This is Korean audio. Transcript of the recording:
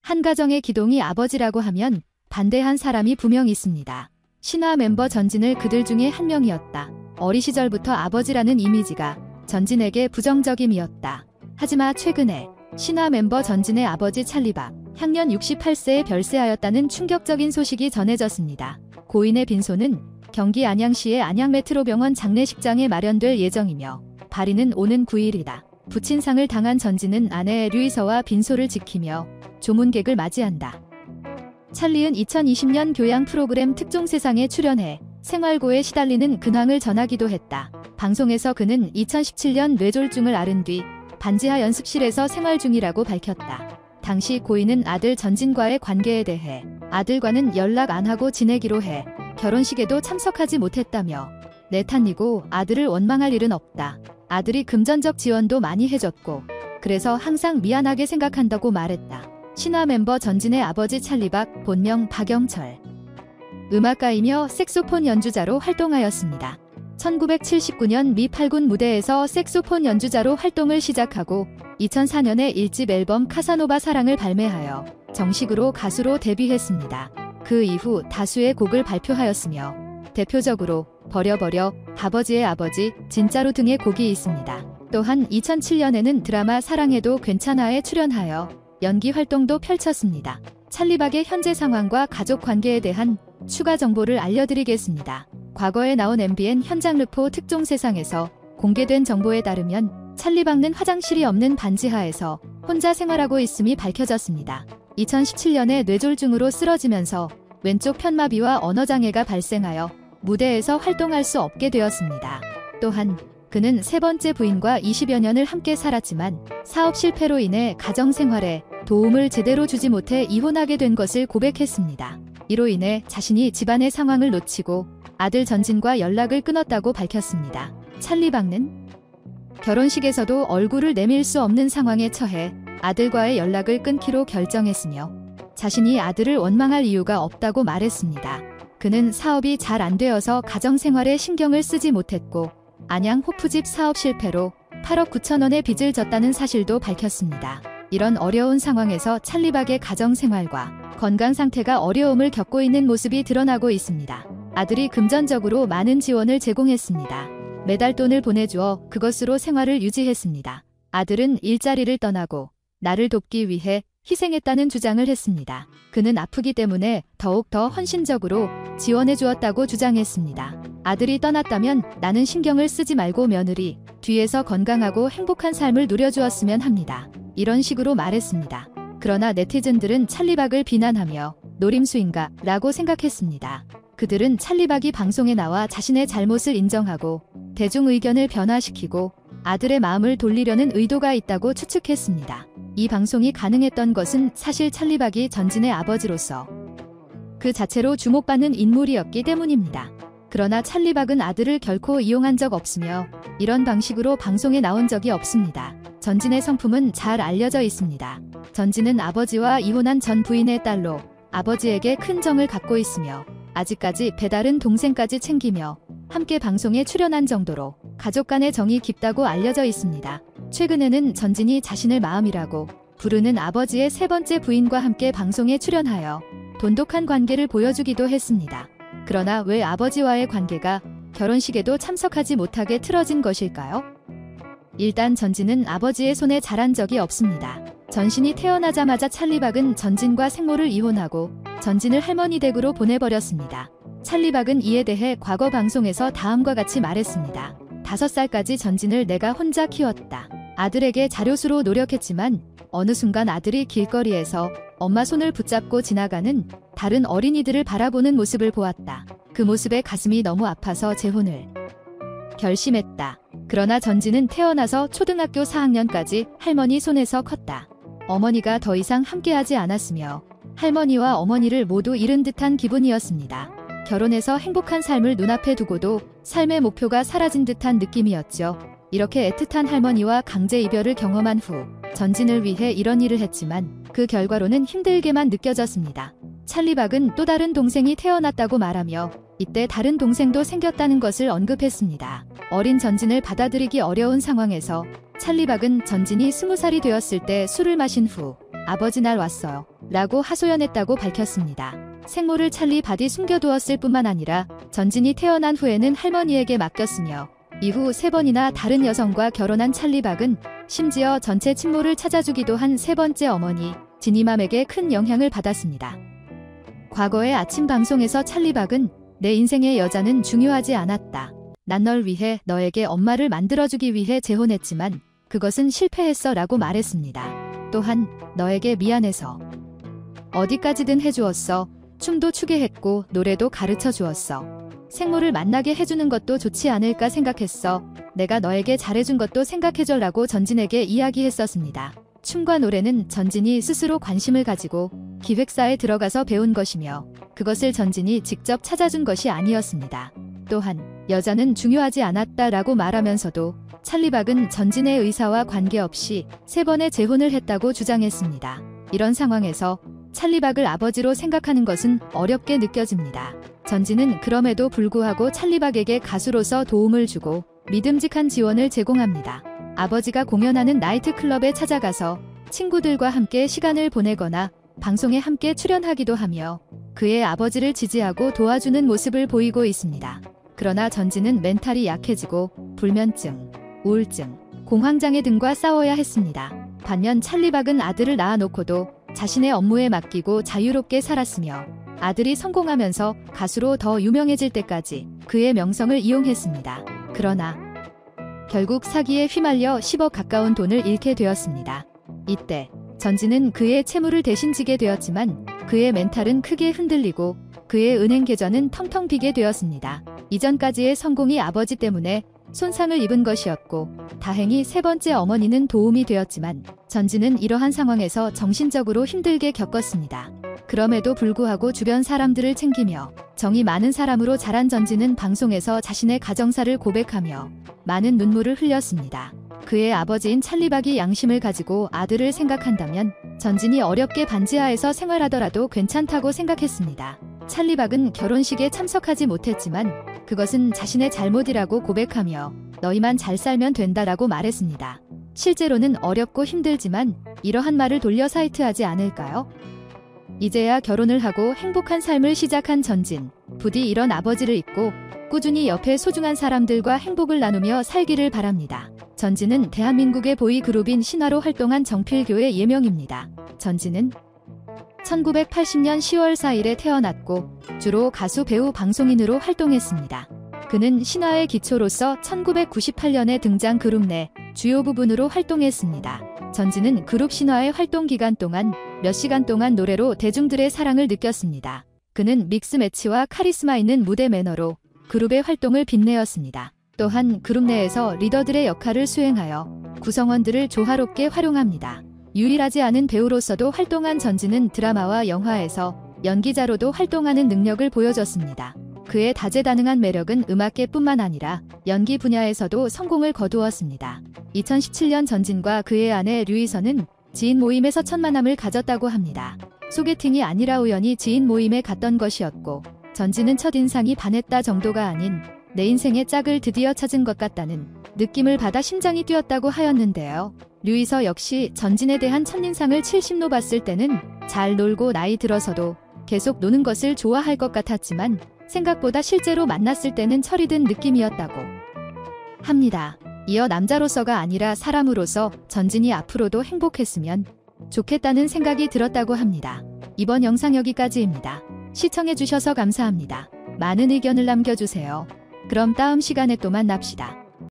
한 가정의 기동이 아버지라고 하면 반대한 사람이 분명 있습니다. 신화 멤버 전진을 그들 중에 한 명이었다. 어리 시절부터 아버지라는 이미지가 전진에게 부정적임이었다. 하지만 최근에 신화 멤버 전진의 아버지 찰리박, 향년 68세에 별세하였다는 충격적인 소식이 전해졌습니다. 고인의 빈소는 경기 안양시의 안양메트로병원 장례식장에 마련될 예정이며 발인은 오는 9일이다. 부친상을 당한 전진은 아내 류이서와 빈소를 지키며 조문객을 맞이한다. 찰리는 2020년 교양 프로그램 특종세상에 출연해 생활고에 시달리는 근황을 전하기도 했다. 방송에서 그는 2017년 뇌졸중을 앓은 뒤 반지하 연습실에서 생활 중이라고 밝혔다. 당시 고인은 아들 전진과의 관계에 대해 아들과는 연락 안 하고 지내기로 해 결혼식에도 참석하지 못했다며 내 탓이고 아들을 원망할 일은 없다. 아들이 금전적 지원도 많이 해줬고 그래서 항상 미안하게 생각한다고 말했다. 신화 멤버 전진의 아버지 찰리박, 본명 박영철. 음악가이며 색소폰 연주자로 활동하였습니다. 1979년 미 8군 무대에서 색소폰 연주자로 활동을 시작하고 2004년에 1집 앨범 카사노바 사랑을 발매하여 정식으로 가수로 데뷔했습니다. 그 이후 다수의 곡을 발표하였으며 대표적으로 버려버려, 아버지의 아버지, 진짜로 등의 곡이 있습니다. 또한 2007년에는 드라마 사랑해도 괜찮아에 출연하여 연기 활동도 펼쳤습니다. 찰리박의 현재 상황과 가족 관계에 대한 추가 정보를 알려드리겠습니다. 과거에 나온 MBN 현장 르포 특종세상에서 공개된 정보에 따르면 찰리박은 화장실이 없는 반지하에서 혼자 생활하고 있음이 밝혀졌습니다. 2017년에 뇌졸중으로 쓰러지면서 왼쪽 편마비와 언어장애가 발생하여 무대에서 활동할 수 없게 되었습니다. 또한 그는 세 번째 부인과 20여 년을 함께 살았지만 사업 실패로 인해 가정생활에 도움을 제대로 주지 못해 이혼하게 된 것을 고백했습니다. 이로 인해 자신이 집안의 상황을 놓치고 아들 전진과 연락을 끊었다고 밝혔습니다. 찰리박은 결혼식에서도 얼굴을 내밀 수 없는 상황에 처해 아들과의 연락을 끊기로 결정했으며 자신이 아들을 원망할 이유가 없다고 말했습니다. 그는 사업이 잘 안 되어서 가정생활에 신경을 쓰지 못했고 안양 호프집 사업 실패로 8억 9천원의 빚을 졌다는 사실도 밝혔습니다. 이런 어려운 상황에서 찰리박의 가정생활과 건강 상태가 어려움을 겪고 있는 모습이 드러나고 있습니다. 아들이 금전적으로 많은 지원을 제공했습니다. 매달 돈을 보내주어 그것으로 생활을 유지했습니다. 아들은 일자리를 떠나고 나를 돕기 위해 희생했다는 주장을 했습니다. 그는 아프기 때문에 더욱 더 헌신적으로 지원해 주었다고 주장했습니다. 아들이 떠났다면 나는 신경을 쓰지 말고 며느리 뒤에서 건강하고 행복한 삶을 누려주었으면 합니다. 이런 식으로 말했습니다. 그러나 네티즌들은 찰리박을 비난하며 노림수인가 라고 생각했습니다. 그들은 찰리박이 방송에 나와 자신의 잘못을 인정하고 대중 의견을 변화시키고 아들의 마음을 돌리려는 의도가 있다고 추측했습니다. 이 방송이 가능했던 것은 사실 찰리박이 전진의 아버지로서 그 자체로 주목받는 인물이었기 때문입니다. 그러나 찰리박은 아들을 결코 이용한 적 없으며 이런 방식으로 방송에 나온 적이 없습니다. 전진의 성품은 잘 알려져 있습니다. 전진은 아버지와 이혼한 전 부인의 딸로 아버지에게 큰 정을 갖고 있으며 아직까지 배다른 동생까지 챙기며 함께 방송에 출연한 정도로 가족 간의 정이 깊다고 알려져 있습니다. 최근에는 전진이 자신을 마음이라고 부르는 아버지의 세 번째 부인과 함께 방송에 출연하여 돈독한 관계를 보여주기도 했습니다. 그러나 왜 아버지와의 관계가 결혼식에도 참석하지 못하게 틀어진 것일까요? 일단 전진은 아버지의 손에 자란 적이 없습니다. 전신이 태어나자마자 찰리박은 전진과 생모를 이혼하고 전진을 할머니 댁으로 보내버렸습니다. 찰리박은 이에 대해 과거 방송에서 다음과 같이 말했습니다. 5살까지 전진을 내가 혼자 키웠다. 아들에게 자료수로 노력했지만 어느 순간 아들이 길거리에서 엄마 손을 붙잡고 지나가는 다른 어린이들을 바라보는 모습을 보았다. 그 모습에 가슴이 너무 아파서 재혼을 결심했다. 그러나 전진은 태어나서 초등학교 4학년까지 할머니 손에서 컸다. 어머니가 더 이상 함께하지 않았으며 할머니와 어머니를 모두 잃은 듯한 기분이었습니다. 결혼해서 행복한 삶을 눈앞에 두고도 삶의 목표가 사라진 듯한 느낌이었죠. 이렇게 애틋한 할머니와 강제 이별을 경험한 후 전진을 위해 이런 일을 했지만 그 결과로는 힘들게만 느껴졌습니다. 찰리박은 또 다른 동생이 태어났다고 말하며 이때 다른 동생도 생겼다는 것을 언급했습니다. 어린 전진을 받아들이기 어려운 상황에서 찰리박은 전진이 20살이 되었을 때 술을 마신 후 아버지 날 왔어요 라고 하소연했다고 밝혔습니다. 생모를 찰리바디 숨겨두었을 뿐만 아니라 전진이 태어난 후에는 할머니에게 맡겼으며 이후 3번이나 다른 여성과 결혼한 찰리박은 심지어 전체 친모를 찾아주기도 한 3번째 어머니 지니맘에게 큰 영향을 받았습니다. 과거의 아침 방송에서 찰리박은 내 인생의 여자는 중요하지 않았다. 난 널 위해 너에게 엄마를 만들어주기 위해 재혼했지만 그것은 실패했어 라고 말했습니다. 또한 너에게 미안해서 어디까지든 해주었어. 춤도 추게 했고 노래도 가르쳐 주었어. 생모를 만나게 해주는 것도 좋지 않을까 생각했어. 내가 너에게 잘해준 것도 생각해줘 라고 전진에게 이야기했었습니다. 춤과 노래는 전진이 스스로 관심을 가지고 기획사에 들어가서 배운 것이며 그것을 전진이 직접 찾아준 것이 아니었습니다. 또한 여자는 중요하지 않았다 라고 말하면서도 찰리박은 전진의 의사와 관계없이 3번의 재혼을 했다고 주장했습니다. 이런 상황에서 찰리박을 아버지로 생각하는 것은 어렵게 느껴집니다. 전진은 그럼에도 불구하고 찰리박에게 가수로서 도움을 주고 믿음직한 지원을 제공합니다. 아버지가 공연하는 나이트클럽에 찾아가서 친구들과 함께 시간을 보내거나 방송에 함께 출연하기도 하며 그의 아버지를 지지하고 도와주는 모습을 보이고 있습니다. 그러나 전진은 멘탈이 약해지고 불면증, 우울증, 공황장애 등과 싸워야 했습니다. 반면 찰리박은 아들을 낳아놓고도 자신의 업무에 맡기고 자유롭게 살았으며 아들이 성공하면서 가수로 더 유명해질 때까지 그의 명성을 이용했습니다. 그러나 결국 사기에 휘말려 10억 가까운 돈을 잃게 되었습니다. 이때 전진은 그의 채무를 대신 지게 되었지만 그의 멘탈은 크게 흔들리고 그의 은행 계좌는 텅텅 비게 되었습니다. 이전까지의 성공이 아버지 때문에 손상을 입은 것이었고 다행히 3번째 어머니는 도움이 되었지만 전진은 이러한 상황에서 정신적으로 힘들게 겪었습니다. 그럼에도 불구하고 주변 사람들을 챙기며 정이 많은 사람으로 자란 전진은 방송에서 자신의 가정사를 고백하며 많은 눈물을 흘렸습니다. 그의 아버지인 찰리박이 양심을 가지고 아들을 생각한다면 전진이 어렵게 반지하에서 생활하더라도 괜찮다고 생각했습니다. 찰리박은 결혼식에 참석하지 못했지만 그것은 자신의 잘못이라고 고백하며 너희만 잘 살면 된다라고 말했습니다. 실제로는 어렵고 힘들지만 이러한 말을 돌려 사이트하지 않을까요? 이제야 결혼을 하고 행복한 삶을 시작한 전진. 부디 이런 아버지를 잊고 꾸준히 옆에 소중한 사람들과 행복을 나누며 살기를 바랍니다. 전진은 대한민국의 보이그룹인 신화로 활동한 정필교의 예명입니다. 전진은 1980년 10월 4일에 태어났고 주로 가수, 배우, 방송인으로 활동했습니다. 그는 신화의 기초로서 1998년에 등장 그룹 내 주요 부분으로 활동했습니다. 전진은 그룹 신화의 활동 기간 동안 몇 시간 동안 노래로 대중들의 사랑을 느꼈습니다. 그는 믹스매치와 카리스마 있는 무대 매너로 그룹의 활동을 빛내었습니다. 또한 그룹 내에서 리더들의 역할을 수행하여 구성원들을 조화롭게 활용합니다. 유일하지 않은 배우로서도 활동한 전진은 드라마와 영화에서 연기자로도 활동하는 능력을 보여줬습니다. 그의 다재다능한 매력은 음악계뿐만 아니라 연기 분야에서도 성공을 거두었습니다. 2017년 전진과 그의 아내 류희선은 지인 모임에서 첫 만남을 가졌다고 합니다. 소개팅이 아니라 우연히 지인 모임에 갔던 것이었고 전진은 첫인상이 반했다 정도가 아닌 내 인생의 짝을 드디어 찾은 것 같다는 느낌을 받아 심장이 뛰었다고 하였는데요. 류희서 역시 전진에 대한 첫인상을 70로 봤을 때는 잘 놀고 나이 들어서도 계속 노는 것을 좋아할 것 같았지만 생각보다 실제로 만났을 때는 철이 든 느낌이었다고 합니다. 이어 남자로서가 아니라 사람으로서 전진이 앞으로도 행복했으면 좋겠다는 생각이 들었다고 합니다. 이번 영상 여기까지입니다. 시청해주셔서 감사합니다. 많은 의견을 남겨주세요. 그럼 다음 시간에 또 만납시다.